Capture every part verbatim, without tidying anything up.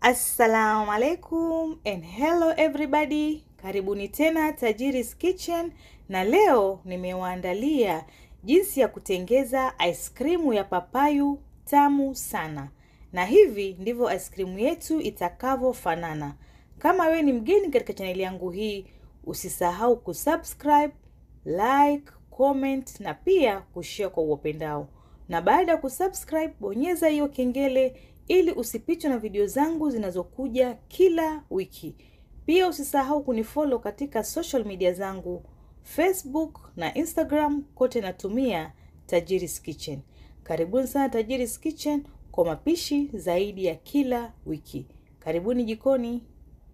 Assalamu alaikum and hello everybody. Karibuni tena Tajiri's Kitchen, na leo nimewaandalia jinsi ya kutengeza ice cream ya papayu tamu sana. Na hivi ndivyo ice cream yetu itakavyofanana. Kama we ni mgeni katika channel yangu hii, usisahau kusubscribe, like, comment na pia kushare kwa uwapendao. Na baada ya kusubscribe, bonyeza hiyo kengele ili usipitwe na video zangu zinazokuja kila wiki. Pia usisahau kunifollow katika social media zangu, Facebook na Instagram, kote natumia Tajiri's Kitchen. Karibuni sana Tajiri's Kitchen kwa mapishi zaidi ya kila wiki. Karibuni jikoni.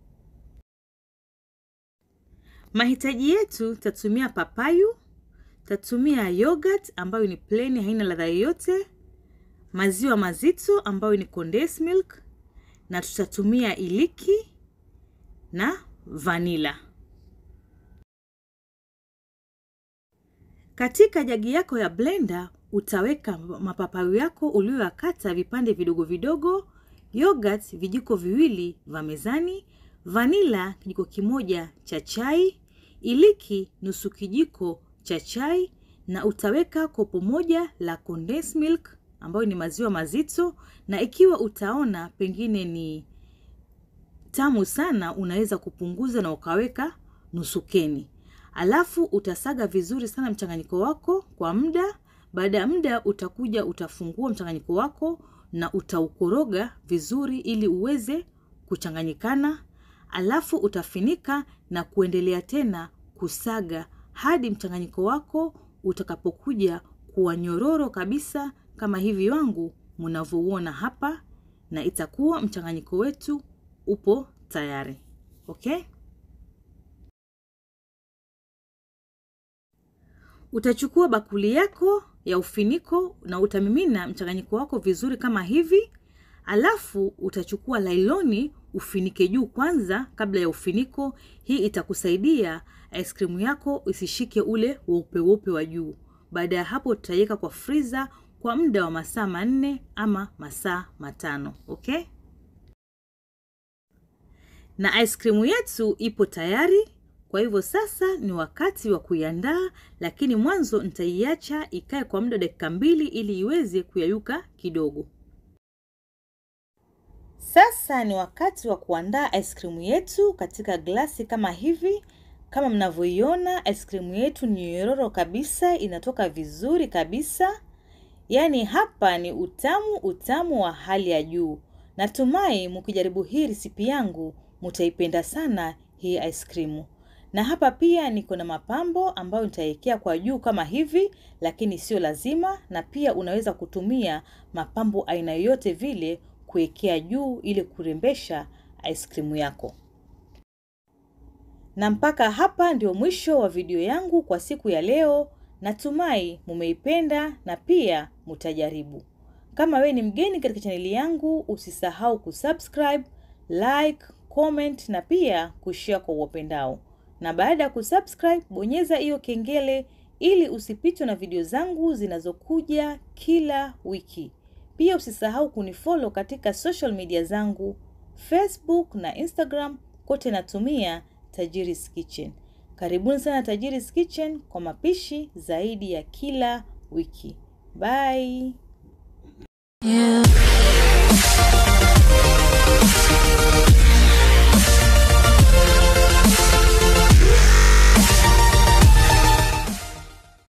Mahitaji yetu: tatumia papayu, tatumia yogurt ambayo ni plain, haina ladha yoyote, maziwa mazito ambayo ni condensed milk, na tutatumia iliki na vanilla. Katika jagi yako ya blender utaweka mapapayu yako uliyokata vipande vidogo vidogo, yogurt vijiko viwili vya mezani, vanilla kijiko kimoja cha chai, iliki nusu kijiko cha chai, na utaweka kopo moja la condensed milk ambayo ni maziwa mazito, na ikiwa utaona pengine ni tamu sana unaweza kupunguza na ukaweka nusu keni. Alafu utasaga vizuri sana mchanganyiko wako kwa muda. Baada ya muda utakuja utafungua mchanganyiko wako na utaukoroga vizuri ili uweze kuchanganyikana. Alafu utafinika na kuendelea tena kusaga hadi mchanganyiko wako utakapokuja kuwa nyororo kabisa kama hivi wangu mnavyoona hapa, na itakuwa mchanganyiko wetu upo tayari. Okay? Utachukua bakuli yako ya ufiniko na utamimina mchanganyiko wako vizuri kama hivi. Alafu utachukua lailoni ufinike juu kwanza kabla ya ufiniko. Hii itakusaidia ice cream yako isishike ule weupe weupe wa juu. Baada ya hapo tutaiweka kwa freezer kwa muda wa masaa manne ama masaa matano. Okay? Na ice cream yetu ipo tayari. Kwa hivyo sasa ni wakati wa kuiandaa, lakini mwanzo nitaiacha ikae kwa muda dakika mbili ili iweze kuyayuka kidogo. Sasa ni wakati wa kuandaa ice cream yetu katika glasi kama hivi. Kama mnavyoiona ice cream yetu ni nyororo kabisa, inatoka vizuri kabisa. Yaani hapa ni utamu utamu wa hali ya juu. Natumai mkijaribu hii resipi yangu mtaipenda sana hii ice cream. Na hapa pia niko na mapambo ambayo nitawekea kwa juu kama hivi, lakini sio lazima, na pia unaweza kutumia mapambo aina yote vile kuwekea juu ili kurembesha ice cream yako. Na mpaka hapa ndio mwisho wa video yangu kwa siku ya leo. Natumai mumeipenda na pia mtajaribu. Kama we ni mgeni katika chaneli yangu, usisahau kusubscribe, like, comment na pia kushare kwa uwapendao. Na baada ya kusubscribe, bonyeza hiyo kengele ili usipitwe na video zangu zinazokuja kila wiki. Pia usisahau kunifollow katika social media zangu, Facebook na Instagram, kote natumia Tajiri's Kitchen. Karibuni sana Tajiri's Kitchen kwa mapishi zaidi ya kila wiki. Bye. Yeah.